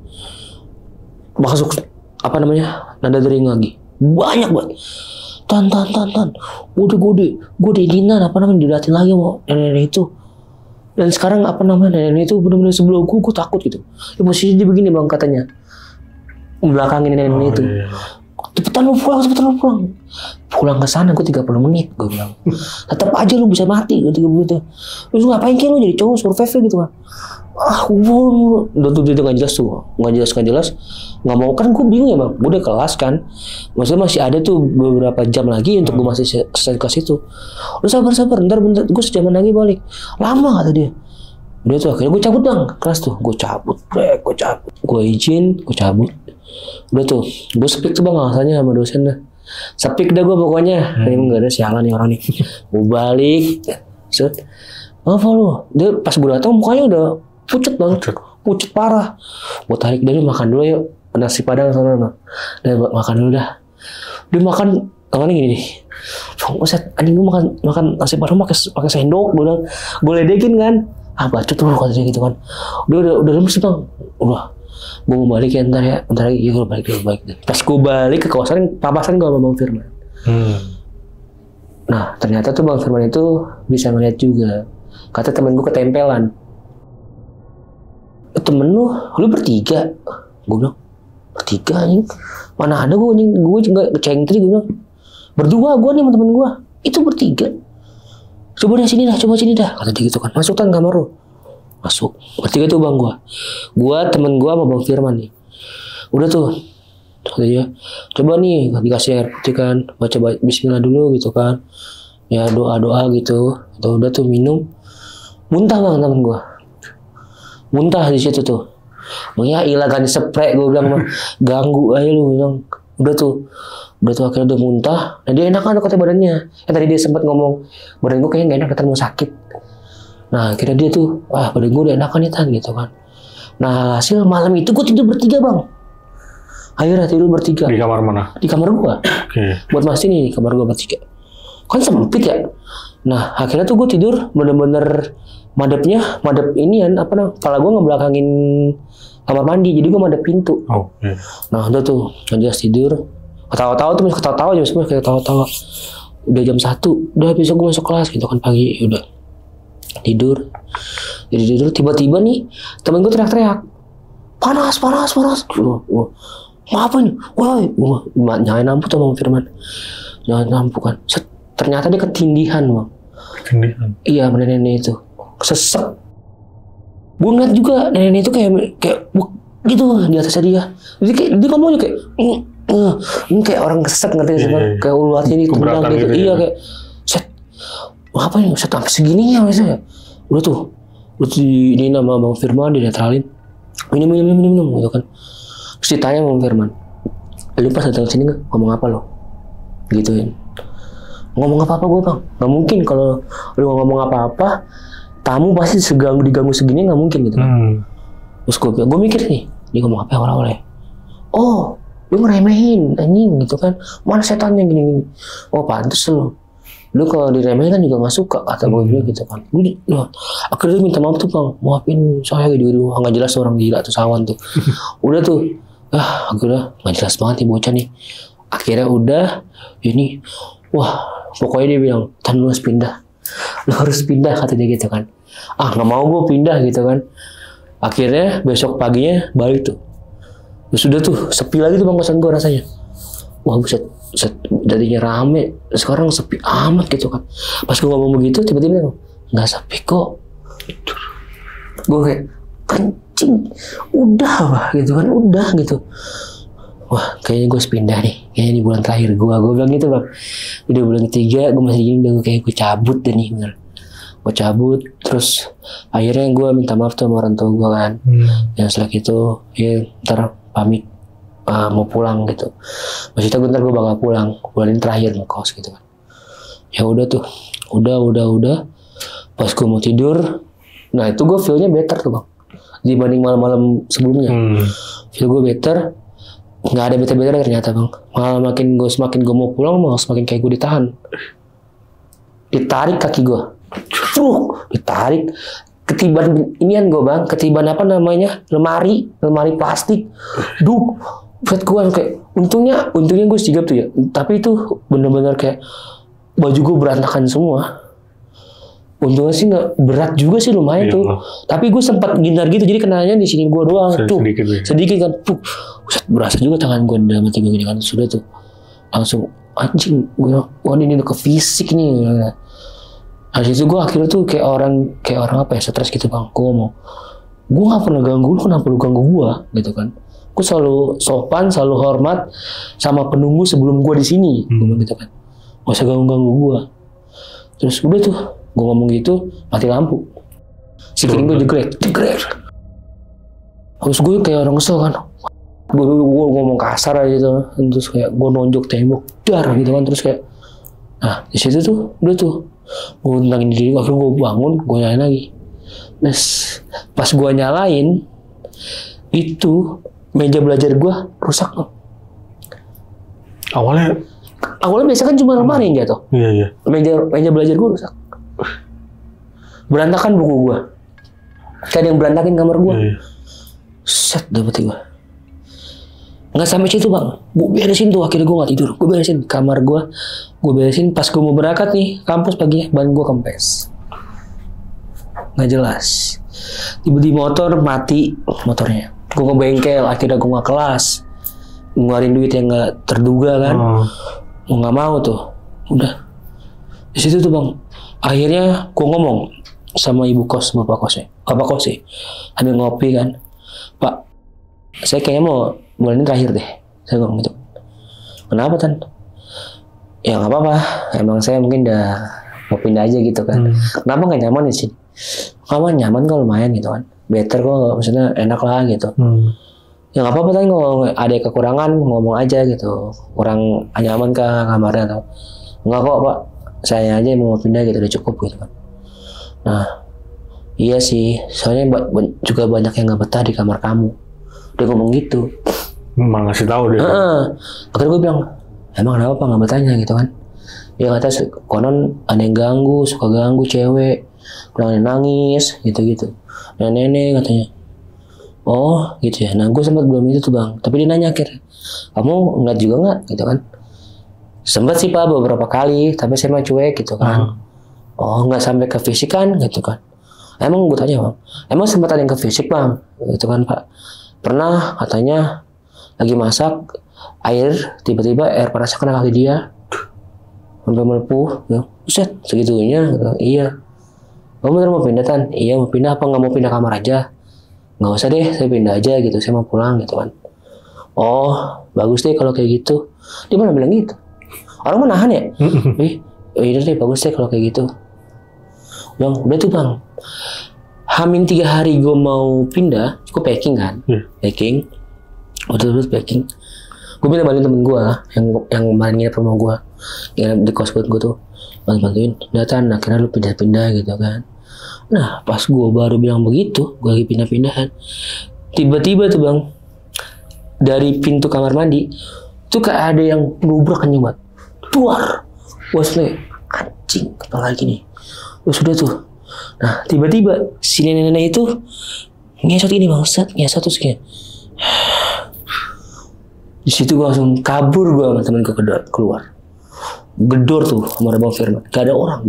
masuk apa namanya nada dering lagi, banyak banget. Tan tan tan tan, udah gue gue didinan apa namanya didatin lagi mau nenek itu. Dan sekarang apa namanya nenek itu benar-benar sebelah gue, gue takut gitu. Ya posisi dia begini bang katanya, belakangin nenek oh, itu. Iya. Cepetan lu pulang, cepetan lu pulang. Pulang ke sana gue tiga puluh menit, gue bilang. Tetap aja lu bisa mati gitu gitu. Terus ngapain kayak lu jadi cowok survive gitu kan? Ah, gue udah tuh dia nggak jelas tuh, nggak jelas nggak jelas, nggak mau kan gue bingung ya bang. Gue udah kelas kan, maksudnya masih ada tuh beberapa jam lagi untuk gue masih selesai kelas itu. Udah sabar sabar, ntar bentar gue sejaman lagi balik. Lama kata dia. Udah tuh akhirnya gue cabut bang kelas tuh, gue cabut, brek, gue cabut, gue izin, gue cabut. Udah tuh, gue speak tuh bang alasannya sama dosen dah. Speak dah gue pokoknya, ini nggak ada sialan nih orang nih. Gue balik, set, apa lu? Dia pas gue datang mukanya udah pucet banget, pucet, pucet parah. Gue tarik dari makan dulu yuk, nasi padang sana, nah. Dia makan dulu dah. Dia makan, tangannya gini nih. Oh, set, anjing gue makan makan nasi padang pakai pakai sendok, gue bilang, gue ledekin kan. Ah bacot tuh katanya gitu kan. Udah udah udah lemes bang, udah. Gue mau balik ya ntar ya, ntar lagi, ya gue balik dulu balik. Pas gue balik ke kawasan, papasan gue sama Bang Firman. Hmm. Nah ternyata tuh Bang Firman itu bisa ngeliat juga. Kata temen gue ketempelan. Temen lu, lu bertiga. Gue bilang, bertiga nih. Mana ada gue nih, gue juga cengtri gue bilang. Berdua gue nih sama temen gue. Itu bertiga. Coba deh sini dah, coba sini dah. Kata dia gitu kan, masuk tan kamar lu. Masuk. Bertiga tuh bang gue. Gue temen gue sama Bang Firman nih. Udah tuh. Kata dia, coba nih dikasih air putih kan. Baca bismillah dulu gitu kan. Ya doa-doa gitu. Udah tuh minum. Muntah bang temen gue. Muntah di situ tuh. Makanya ilah ganti spray gue bilang ganggu aja lu bilang. Udah tuh. Udah tuh akhirnya udah muntah. Nah dia enak kan kata badannya. Ya tadi dia sempat ngomong badan gue kayaknya gak enak, kata mau sakit. Nah akhirnya dia tuh, wah badan gue udah enakan nih tan gitu kan. Nah hasil malam itu gue tidur bertiga bang. Akhirnya tidur bertiga. Di kamar mana? Di kamar gue. Oke. Okay. Buat mastiin nih kamar gue bertiga. Kan sempit ya. Nah akhirnya tuh gue tidur bener-bener madepnya, madep inian apa namanya? Kepala gue ngebelakangin kamar mandi, jadi gue madep pintu. Oh, okay. Nah udah tuh, jelas tidur. Ketawa-tawa tuh masih ketawa-tawa aja, semua kayak ketawa-tawa. Udah jam satu, udah besok gue masuk kelas gitu kan pagi, udah tidur. Jadi tidur tiba-tiba nih temen gue teriak-teriak, panas, panas, panas. Wah, wah. Apa nih? Wah, wah, nyalain lampu tuh Bang Firman. Nyalain lampu kan. Set, ternyata dia ketindihan bang. Ketindihan? Iya, nenek-nenek itu sesek. Gue ngeliat juga nenek itu kayak kayak gitu di atasnya dia. Jadi kayak dia ngomongnya kayak mm, uh, ini kayak orang kesesek ngerti sih bang? Kayak ulu hati ini tendang gitu. gitu. Iya ya. Kayak set. Apa ini? Set sampai segininya misalnya. Udah tuh. Udah di ini nama Bang Firman dinetralin. Minum minum minum minum gitu kan. Terus ditanya Bang Firman, lu pas datang sini ngomong apa lo? Gituin. Ngomong apa-apa gue bang? Gak mungkin kalau lu ngomong apa-apa, tamu pasti seganggu diganggu segini gak mungkin gitu kan. Hmm. Terus gue, gue mikir nih, dia ngomong apa ya awal-awalnya? Oh, lu ngeremehin anjing gitu kan? Mana setannya gini-gini? Oh pantes lu. Lu kalau diremehin kan juga gak suka kata gue hmm. gitu kan. Lu, nah, akhirnya dia minta maaf tuh bang, maafin saya gitu-gitu. Gak jelas orang gila tuh sawan tuh. Udah tuh, ah akhirnya gak jelas banget nih bocah nih. Akhirnya udah, ini, wah pokoknya dia bilang, Tan lu harus pindah. Lu harus pindah kata dia gitu kan. Ah gak mau gue pindah gitu kan. Akhirnya besok paginya balik tuh. Terus sudah tuh sepi lagi tuh bang kosan gue rasanya. Wah buset, buset jadinya rame. Sekarang sepi amat gitu kan. Pas gue ngomong begitu tiba-tiba gak sepi kok. Gue kayak kencing. Udah lah gitu kan. Udah gitu. Wah kayaknya gue harus pindah nih. Kayaknya di bulan terakhir gue. Gue bilang gitu bang. Udah bulan ketiga gue masih gini. Udah kayak gue cabut deh nih bener. Gue cabut. Terus akhirnya gue minta maaf tuh sama orang tua gue kan. hmm. Yang setelah itu ya ntar pamit uh, mau pulang gitu. Maksudnya gue ntar gue bakal pulang. Bulan terakhir mau kos gitu kan. Ya udah tuh. Udah udah udah. Pas gue mau tidur. Nah itu gue feel-nya better tuh bang. Dibanding malam-malam sebelumnya. hmm. Feel gue better. Nggak ada better-better ternyata bang. Malah makin gue semakin gue mau pulang malah semakin kayak gue ditahan. Ditarik kaki gue. Truk, ditarik. Ketiban inian gue bang. Ketiban apa namanya? Lemari, lemari plastik. Duk, buat gue kayak. Untungnya, untungnya gue sigap tuh ya. Tapi itu bener-bener kayak baju gue berantakan semua. Untungnya sih nggak berat juga sih lumayan iya, tuh. Bang. Tapi gue sempat gindar gitu. Jadi kenanya di sini gue doang. Tuh, sedikit, ya. sedikit kan. Tuh, berasa juga tangan gue dalam hati gue gini kan. Sudah tuh langsung anjing. Gue, wah ini udah ke fisik nih. Habis itu gue akhirnya tuh kayak orang kayak orang apa ya stres gitu bang. Gue ngomong, gue nggak pernah ganggu lu, kenapa lu ganggu gue gitu kan? Gue selalu sopan, selalu hormat sama penunggu sebelum gue di sini, hmm. gitu kan. Gak usah ganggu-ganggu gue. Terus udah tuh, gue ngomong gitu, mati lampu. Si kering gue jegrek, jegrek. Terus gue kayak orang kesel kan. Gue, gue, gue ngomong kasar aja gitu. Terus kayak gue nonjok tembok, dar gitu kan. Terus kayak, nah di situ tuh, udah tuh. Gue tentangin diri, akhirnya gue bangun, gue nyalain lagi. Nah, pas gue nyalain, itu meja belajar gue rusak loh. Awalnya? Awalnya biasa kan cuma lemari yang jatuh. Iya iya. Meja meja belajar gue rusak. Berantakan buku gue. Kayak ada yang berantakin kamar gue. Iya, iya. Set dapet gue. Nggak sampai situ bang, gue beresin tuh akhirnya gue nggak tidur, gue beresin kamar gue, gue beresin pas gue mau berangkat nih kampus paginya ban gue kempes, nggak jelas, tiba-tiba motor mati motornya, gue ke bengkel akhirnya gue nggak kelas, ngeluarin duit yang nggak terduga kan, gue nggak mau tuh, udah di situ tuh bang, akhirnya gue ngomong sama ibu kos bapak kosnya, bapak kos sih, ambil ngopi kan, Pak, saya kayaknya mau bulan ini terakhir deh, saya ngomong gitu. Kenapa Tan? Ya nggak apa-apa, emang saya mungkin udah mau pindah aja gitu kan. Hmm. Kenapa nggak nyaman di sini? Kamu nyaman kok lumayan gitu kan, better kok, maksudnya enak lah gitu. Hmm. Ya nggak apa-apa Tan, kalau ada kekurangan ngomong aja gitu, kurang nyaman kah kamarnya atau nggak kok Pak, saya aja mau pindah gitu udah cukup gitu kan. Nah Iya sih, soalnya ba- ba- juga banyak yang nggak betah di kamar kamu. Dia ngomong gitu. Malah ngasih tahu dia. Heeh. Akhirnya gue bilang, emang kenapa pak nggak betahnya gitu kan? Ya kata konon ada yang ganggu, suka ganggu cewek, kurang nangis, gitu-gitu. Dan nenek katanya, oh gitu ya. Nah gue sempat belum itu tuh bang, tapi dia nanya akhirnya, kamu ngeliat juga nggak gitu kan? Sempat sih pak beberapa kali, tapi saya mah cuek gitu kan. Hmm. Oh nggak sampai ke fisik kan gitu kan? Emang gue tanya bang, emang sempat ada yang ke fisik bang? Gitu kan pak? Pernah katanya lagi masak air tiba-tiba air panas kena kaki dia sampai melepuh. Ya, set segitunya. Iya. Kamu bener mau pindah tan? Iya mau pindah apa nggak mau pindah kamar aja? Nggak usah deh, saya pindah aja gitu. Saya mau pulang gitu kan. Oh bagus deh kalau kayak gitu. Dia mana bilang gitu? Orang mau nahan ya? Ih, iya deh bagus deh kalau kayak gitu. Bang, udah tuh bang. Hamin tiga hari gue mau pindah, gue packing kan, yeah. packing, udah terus packing. Gue minta bantuin temen gue yang yang kemarin nginep rumah gue, yang di kos gue tuh, bantuin. Datang, akhirnya lu pindah-pindah gitu kan. Nah, pas gue baru bilang begitu, gue lagi pindah-pindahan, tiba-tiba tuh bang, dari pintu kamar mandi, tuh kayak ada yang nubrak kenceng banget, tuar, wasle, anjing, kepala lagi nih. Oh, sudah tuh. Nah tiba-tiba si nenek-nenek itu ngesot ini bang, set ngesot terus kayak di situ gue langsung kabur gue sama temen gue keluar, gedor tuh sama Bang Firman, gak ada orang.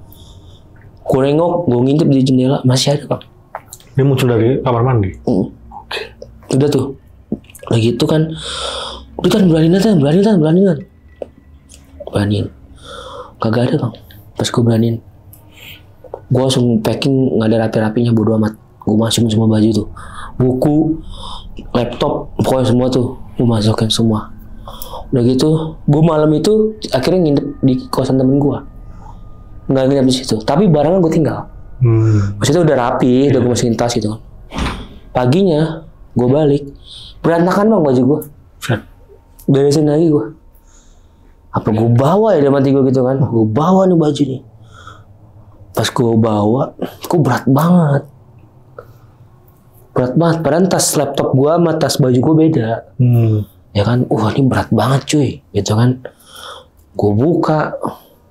Gue nengok, gue ngintip di jendela masih ada bang. Dia muncul dari kamar mandi. Mm. Udah tuh lagi itu kan, udah kan beraniin kan, beraniin kan, beraniin kan, beraniin. Kagak ada bang. Pas gue beraniin, gue langsung packing, nggak ada rapi-rapinya, bodo amat. Gue masukin semua baju tuh, buku, laptop, pokoknya semua tuh gue masukin semua. Udah gitu, gue malam itu akhirnya nginep di kosan temen gue, nggak nginep di situ. Tapi barangnya gue tinggal. Hmm. Maksudnya udah rapi, udah gue masukin tas gitu kan. Paginya gue balik, berantakan bang baju gue. Beresin lagi gue. Apa gue bawa ya dalam hati gue gitu kan? Gue bawa nih baju nih. Pas gue bawa, gue berat banget. Berat banget. Padahal tas laptop gue sama tas baju gue beda. Hmm. Ya kan, wah uh, ini berat banget cuy. Gitu kan. Gue buka.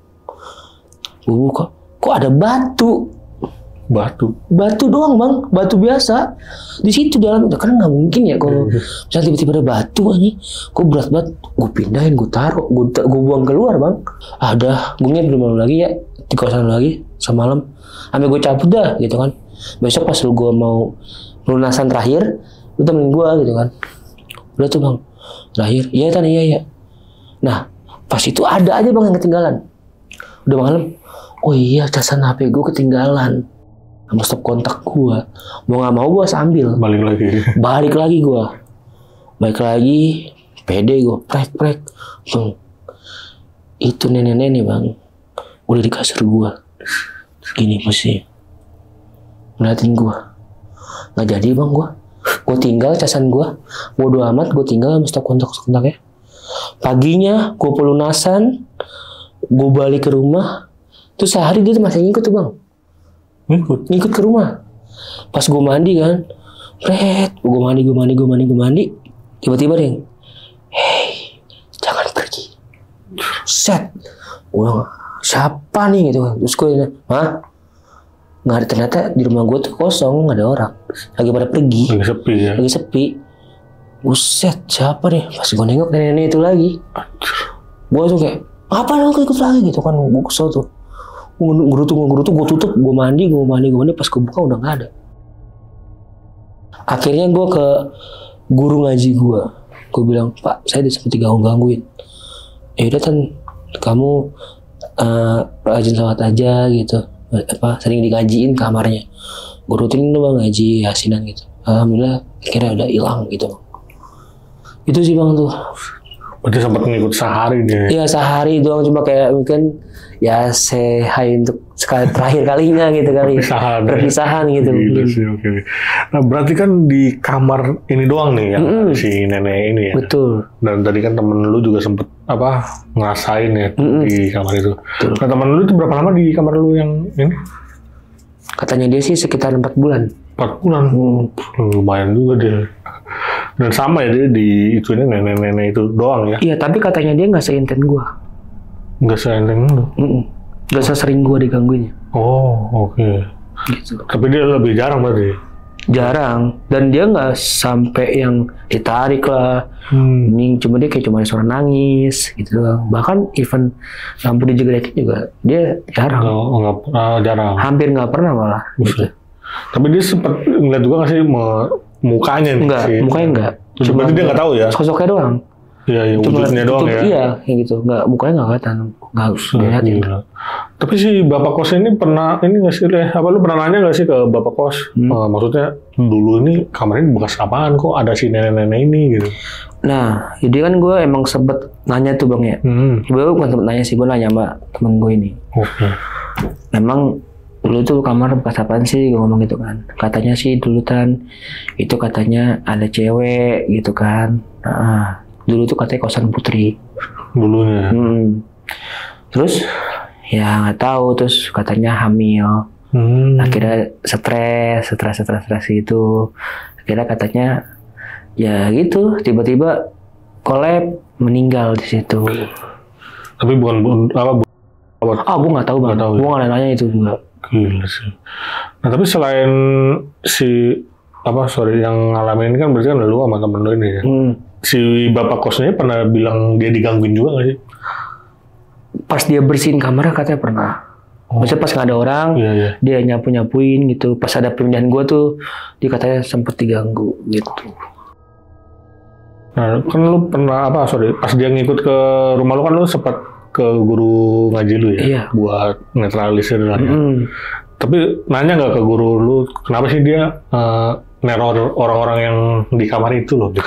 Gue buka. Kok ada batu? Batu? Batu doang bang. Batu biasa. Di situ dalam. Karena nggak mungkin ya kalau misalnya tiba-tiba ada batu aja. Gue berat banget. Gue pindahin, gue taruh. Gue gue buang keluar bang. Ada. Gue nginep di rumah lagi ya. Di kosan lagi semalam, sampai gue cabut dah gitu kan. Besok pas lu gue mau lunasan terakhir, lu temenin gue gitu kan. Udah tuh bang, terakhir, iya kan iya ya. Nah pas itu ada aja bang yang ketinggalan. Udah malam, oh iya casan H P gue ketinggalan, sama stop kontak gue. Mau nggak mau gue sambil. Balik lagi. Balik lagi gue, balik lagi, pede gue, prek prek, bang. Itu nenek-nenek bang. Udah di kasur gue gini masih ngeliatin gue. Nggak jadi bang gue. Gue tinggal casan gue, bodo amat, gue tinggal sama stok kontak-kontaknya. Paginya gue pelunasan, gue balik ke rumah. Terus sehari dia tuh masih ngikut tuh bang. Ngikut? Ngikut ke rumah. Pas gue mandi kan, red, gue mandi, gue mandi, gue mandi, gue mandi. Tiba-tiba deh, hey, jangan pergi. Set, gue siapa nih gitu kan. Terus gue nanya, hah? Nggak ada, ternyata di rumah gue tuh kosong, nggak ada orang, lagi pada pergi, lagi sepi ya, lagi sepi. Buset, siapa nih? Pas gue nengok nenek-nenek itu lagi, gue langsung kayak apa lo ikut lagi gitu kan. Gue kesel tuh, gue ngerutu ngerutu, gue tutup, gue mandi, gue mandi, gue mandi. Pas gue buka udah nggak ada. Akhirnya gue ke guru ngaji gue, gue bilang, Pak, saya seperti ganggu-gangguin. Ya udah kan, kamu uh, rajin sholat aja gitu, apa sering dikajiin kamarnya. Gue rutin tuh bang ngaji yasinan gitu. Alhamdulillah akhirnya udah hilang gitu. Itu sih bang tuh. Berarti sempat ngikut sehari deh. Iya sehari doang, cuma kayak mungkin ya say hi untuk sekali terakhir kalinya gitu kali. Perpisahan. Perpisahan ya. Gitu. Gitu sih, oke. Nah berarti kan di kamar ini doang nih yang mm-hmm. si nenek ini ya. Betul. Dan tadi kan temen lu juga sempet apa ngerasain ya mm-hmm. di kamar itu. Betul. Nah temen lu itu berapa lama di kamar lu yang ini? Katanya dia sih sekitar empat bulan. Empat bulan, hmm. lumayan juga dia. Dan sama ya dia di itu ini nenek-nenek itu doang ya? Iya, tapi katanya dia nggak seinten gua. Nggak seinten lu? Nggak sesering gua digangguinnya. Oh, oke. Okay. Gitu. Tapi dia lebih jarang berarti? Jarang, dan dia nggak sampai yang ditarik lah. Hmm. Ini cuma dia kayak cuma suara nangis gitu doang. Bahkan even lampu dijegrekin juga dia jarang. Oh, nggak uh, jarang. Hampir nggak pernah malah. Gitu. Tapi dia sempat ngeliat juga nggak sih mukanya nih? Enggak, sih? mukanya enggak. Cuma berarti dia nggak tahu ya? Sosoknya doang. Iya, iya, wujudnya doang ya? Iya, kayak gitu. Nggak, mukanya nggak kelihatan. Nggak dilihatin. Tapi si bapak kos ini pernah, ini nggak sih, Leh? Apa lu pernah nanya nggak sih ke bapak kos? Hmm. Uh, maksudnya, dulu ini kamarnya bekas apaan kok ada si nenek-nenek ini gitu? Nah, jadi kan gue emang sempet nanya tuh Bang ya. Hmm. Gue bukan sempet nanya sih, gue nanya sama temen gue ini. Oke. Okay. Memang dulu tuh kamar bekas apaan sih? Gue ngomong gitu kan. Katanya sih dulu Tan, itu katanya ada cewek gitu kan. Nah, dulu tuh katanya kosan putri. Dulunya. Hmm. Terus ya nggak tahu, terus katanya hamil. Hmm. Akhirnya stres, stres, stres, stres gitu. Akhirnya katanya ya gitu, tiba-tiba kolab meninggal di situ. Tapi bukan apa? Ah, gue nggak tahu Bang. Gue nggak nanya itu juga. Gila sih. Nah tapi selain si apa sorry yang ngalamin ini kan berarti kan lu sama temen lu ini ya. Hmm. Si bapak kosnya pernah bilang dia digangguin juga nggak sih? Pas dia bersihin kamar katanya pernah. Oh. Maksudnya pas nggak ada orang, iya, iya. dia nyapu-nyapuin gitu. Pas ada pemindahan gue tuh, dia katanya sempet diganggu gitu. Nah, kan lu pernah apa? Sorry, pas dia ngikut ke rumah lu kan lu sempat ke guru ngaji lu ya, iya. buat netralisir lah ya. Mm. Tapi nanya nggak ke guru lu, kenapa sih dia uh, neror orang-orang yang di kamar itu loh? Gitu?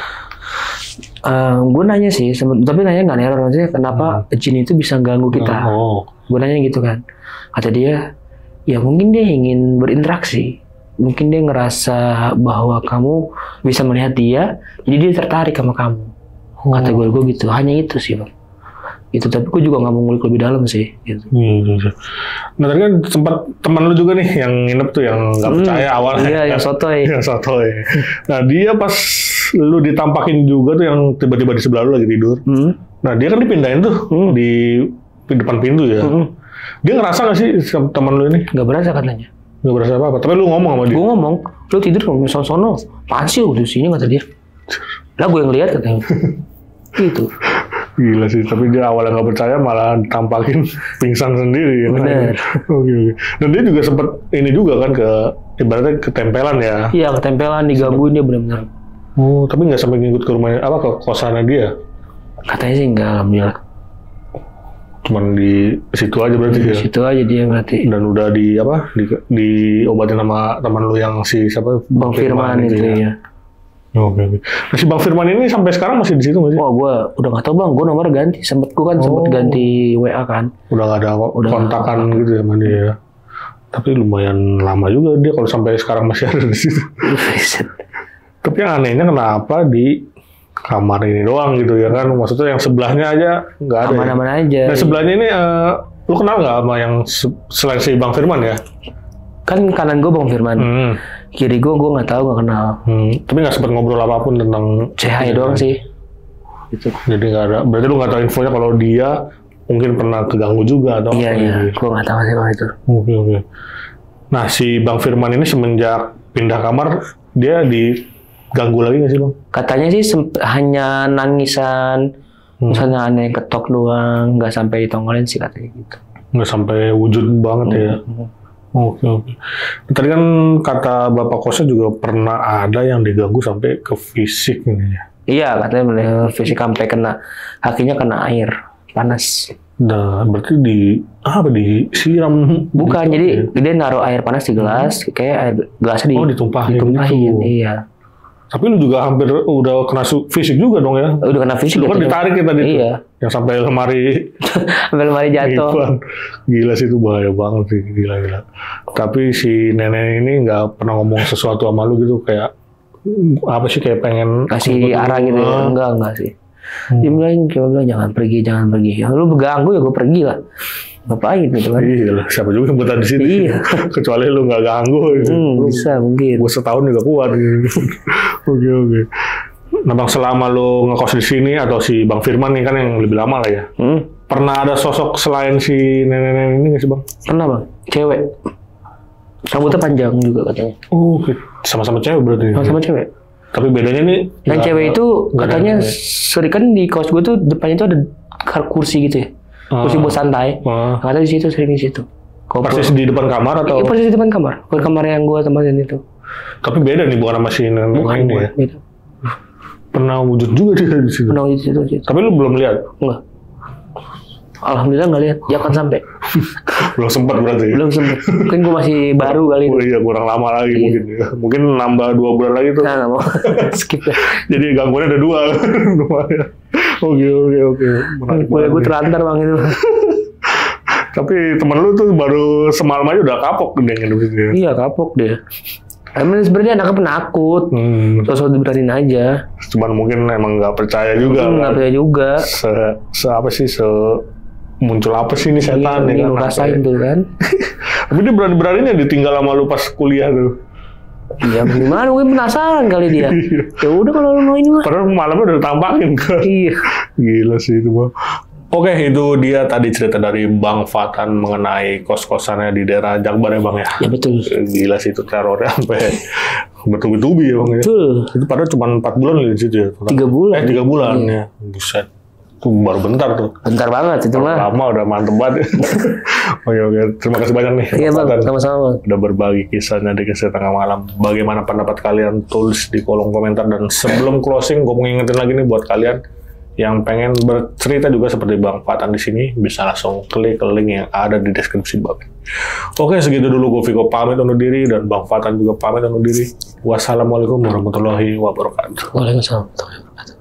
Uh, gue nanya sih, tapi nanya nggak neror, maksudnya kenapa hmm. jin itu bisa ganggu kita? Oh. Gue nanya gitu kan, kata dia, ya mungkin dia ingin berinteraksi, mungkin dia ngerasa bahwa kamu bisa melihat dia, jadi dia tertarik sama kamu. Oh. Kata gue, gue gitu, hanya itu sih Bang. Itu, tapi gue juga nggak mau ngulik lebih dalam sih. Gitu. Hmm. Nah tadi kan sempat teman lu juga nih yang nginep tuh, yang nggak percaya hmm. awalnya. Iya, yang sotoy. Yang sotoy. Nah dia pas lu ditampakin juga tuh yang tiba-tiba di sebelah lu lagi tidur. Hmm. Nah dia kan dipindahin tuh hmm. di depan pintu ya. Hmm. Dia ngerasa nggak sih teman lu ini? Nggak berasa katanya. Nggak berasa apa-apa. Tapi lu ngomong sama dia. Gue ngomong, lu tidur ngomong sono-sono. Apaan sih udah sini kata dia. Lah gue yang lihat katanya. Gitu. Gila sih, tapi dia awalnya nggak percaya malah tampakin pingsan sendiri. Bener. Oke, oke. Dan dia juga sempat ini juga kan ke ibaratnya ketempelan ya. Iya, ketempelan, digangguin dia benar-benar. Oh, tapi nggak sampai ngikut ke rumahnya apa ke kosannya dia? Katanya sih nggak, alhamdulillah. Cuman di situ aja berarti di ya. Di situ aja dia berarti. Dan udah di apa? Di diobatin sama teman lu yang si siapa? Bang Firman, Firman itu ya. ya. Oke, oke. Nah, si Bang Firman ini sampai sekarang masih di situ nggak sih? Oh, gue udah nggak tahu Bang. Gue nomor ganti. Sempet gue kan oh. sempet ganti W A kan. Udah nggak ada udah kontakan gak gitu ya sama dia ya. Tapi lumayan lama juga dia kalau sampai sekarang masih ada di situ. Tapi yang anehnya kenapa di kamar ini doang gitu ya kan? Maksudnya yang sebelahnya aja nggak ada. Aman-aman ya? aja. Nah sebelahnya ini, uh, lu kenal nggak sama yang selain si Bang Firman ya? Kan kanan gue Bang Firman. Hmm. Kiri gue, gue nggak tahu, nggak kenal. Hmm, tapi nggak sempat ngobrol apapun tentang C H I doang sih. Gitu. Jadi nggak ada. Berarti lu nggak tahu infonya kalau dia mungkin pernah keganggu juga atau iya, apa? Iya, iya. Gue nggak tahu sih kalau itu. Oke, oke. Nah, si Bang Firman ini semenjak pindah kamar, dia diganggu lagi nggak sih Bang? Katanya sih hanya nangisan, hmm. misalnya aneh ketok doang, nggak sampai ditongolin sih katanya gitu. Nggak sampai wujud banget hmm. ya. Hmm. Oke, oke. Tadi kan kata Bapak Kosnya juga pernah ada yang diganggu sampai ke fisik ini ya? Iya, katanya fisik sampai kena, kakinya kena air panas. Nah, berarti di apa disiram? Bukan, jadi ya? Dia naruh air panas di gelas, hmm. kayak air gelasnya di, oh, ditumpahin, ditumpahin gitu. Iya. Tapi lu juga hampir udah kena fisik juga dong ya? Udah kena fisik. Lu kan ditarik ya tadi. Iya. Tuh. Yang sampai lemari. Sampai lemari jatuh. Gila sih itu bahaya banget sih. Gila-gila. Tapi si nenek ini nggak pernah ngomong sesuatu sama lu gitu kayak apa sih kayak pengen kasih arah gitu ya? Enggak, enggak sih. Hmm. Dia bilang, dia bilang jangan pergi, jangan pergi. Ya, lu berganggu ya gue pergi lah. ngapain gitu kan? Iya lah, siapa juga yang betah di sini. Iya. Kecuali lu nggak ganggu. Gitu. Hmm, bisa mungkin. Gue setahun juga kuat. Gitu. Oke oke. Nah bang, selama lu ngekos di sini atau si Bang Firman nih kan yang lebih lama lah ya. Hmm. Pernah ada sosok selain si nenek-nenek ini nggak sih bang? Pernah bang, cewek. Rambutnya panjang juga katanya. Oh, sama-sama cewek berarti. Sama-sama cewek. Tapi bedanya nih. Yang gak, cewek itu gak katanya ada, sering kan di kos gue tuh depannya tuh ada kursi gitu ya. Kursi Ah. buat santai. Ah. Katanya di situ sering di situ. Kalo Persis di depan kamar atau? Iya, persis di depan kamar. Bukan kamar yang gue tempatin itu. Tapi beda nih bukan sama si nenek Bukan, ini bukan. ya. Beda. Pernah wujud juga dia di situ. Pernah di situ, di situ. Tapi lu belum lihat? Enggak. Alhamdulillah nggak lihat. Jangan sampai. Belum sempat berarti. Belum sempet. Mungkin gue masih baru kali Oh ini. iya, kurang lama lagi Iya. mungkin ya. Mungkin nambah dua bulan lagi tuh. Nah, nggak mau. Skip ya. Jadi gangguannya ada dua. Oke oke oke. Menarik Boleh gue banget nih. terlantar bang itu. Tapi temen lu tuh baru semalam aja udah kapok dia nginep situ ya. Iya kapok dia. Emang sebenarnya anaknya penakut. Hmm. Sosok diberanin aja. Cuman mungkin emang nggak percaya juga. Hmm, kan. nggak percaya juga. Se, se apa sih se muncul apa sih ini setan Iya, ya lu kan? rasain tuh kan. Tapi dia berani-beraninya ditinggal sama lu pas kuliah tuh. Iya gimana? Gue penasaran kali dia. Ya udah kalau lu mau ini mah. Padahal malamnya udah ditampakin kan. Iya. Gila sih itu bang. Oke, itu dia tadi cerita dari Bang Fatan mengenai kos-kosannya di daerah Jakbar ya bang ya. Ya betul. Gila sih itu terornya sampai bertubi-tubi ya bang ya. Betul. Itu padahal cuma empat bulan di situ ya. Tiga bulan. Eh tiga bulan ya. Buset. Itu baru bentar tuh. Bentar banget itu mah. Lama udah mantep banget. Oke oke. Terima kasih banyak nih. Iya Bang bang, Fatan. sama-sama bang. Udah berbagi kisahnya di Kisah Tengah Malam. Bagaimana pendapat kalian? Tulis di kolom komentar. Dan sebelum closing, gue mau ngingetin lagi nih buat kalian yang pengen bercerita juga seperti Bang Fatan di sini, bisa langsung klik ke link yang ada di deskripsi bawah. Oke, segitu dulu. Gue Viko pamit undur diri dan Bang Fatan juga pamit undur diri. Wassalamualaikum warahmatullahi wabarakatuh. Waalaikumsalam warahmatullahi wabarakatuh.